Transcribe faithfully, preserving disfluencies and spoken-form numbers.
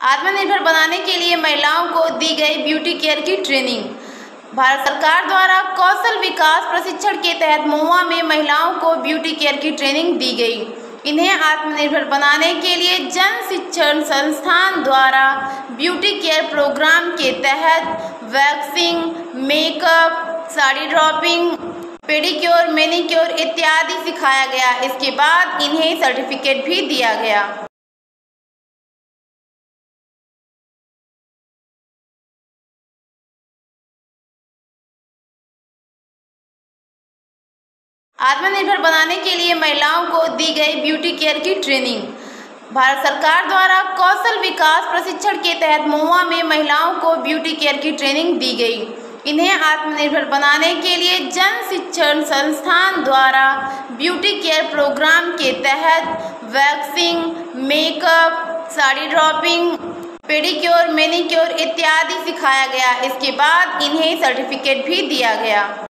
आत्मनिर्भर बनाने के लिए महिलाओं को दी गई ब्यूटी केयर की ट्रेनिंग। भारत सरकार द्वारा कौशल विकास प्रशिक्षण के तहत महुआ में महिलाओं को ब्यूटी केयर की ट्रेनिंग दी गई। इन्हें आत्मनिर्भर बनाने के लिए जन शिक्षण संस्थान द्वारा ब्यूटी केयर प्रोग्राम के तहत waxing, makeup, sari draping, pedicure, manicure इत्यादि सिखाया गया। इसके बाद इन्हें सर्टिफिकेट भी दिया गया। आत्मनिर्भर बनाने के लिए महिलाओं को दी गई ब्यूटी केयर की ट्रेनिंग। भारत सरकार द्वारा कौशल विकास प्रशिक्षण के तहत महुआ में महिलाओं को ब्यूटी केयर की ट्रेनिंग दी गई। इन्हें आत्मनिर्भर बनाने के लिए जन शिक्षण संस्थान द्वारा ब्यूटी केयर प्रोग्राम के तहत waxing, makeup, sari draping, pedicure, manicure इत्यादि सिखाया गया। इसके बाद इन्हें सर्टिफिकेट भी दिया गया।